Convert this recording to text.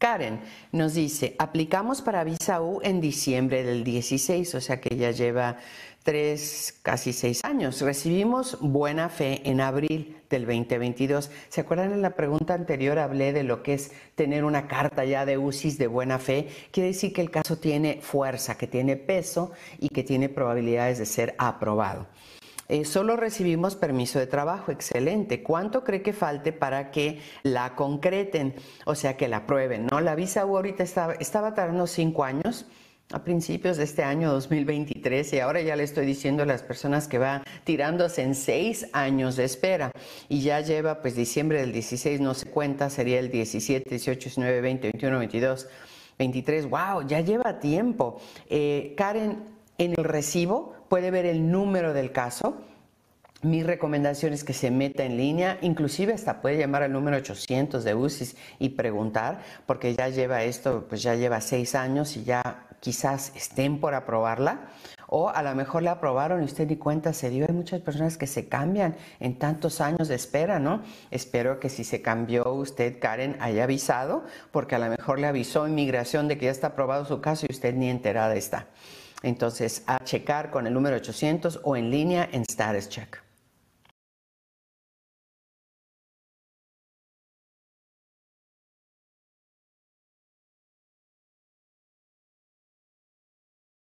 Karen nos dice, aplicamos para visa U en diciembre del 16, o sea que ya lleva 3, casi 6 años. Recibimos buena fe en abril del 2022. ¿Se acuerdan en la pregunta anterior? Hablé de lo que es tener una carta ya de UCIS de buena fe. Quiere decir que el caso tiene fuerza, que tiene peso y que tiene probabilidades de ser aprobado. Solo recibimos permiso de trabajo, excelente. ¿Cuánto cree que falte para que la concreten? O sea, que la aprueben, ¿no? La visa U ahorita estaba tardando 5 años, a principios de este año 2023, y ahora ya le estoy diciendo a las personas que va tirándose en 6 años de espera, y ya lleva pues diciembre del 16, no se cuenta, sería el 17, 18, 19, 20, 21, 22, 23, wow, ya lleva tiempo. Karen, en el recibo puede ver el número del caso. Mi recomendación es que se meta en línea, inclusive hasta puede llamar al número 800 de UCIS y preguntar, porque ya lleva esto, pues ya lleva 6 años y ya quizás estén por aprobarla, o a lo mejor la aprobaron y usted ni cuenta se dio. Hay muchas personas que se cambian en tantos años de espera, ¿no? Espero que si se cambió usted, Karen, haya avisado, porque a lo mejor le avisó Inmigración de que ya está aprobado su caso y usted ni enterada está. Entonces, a checar con el número 800 o en línea en Status Check.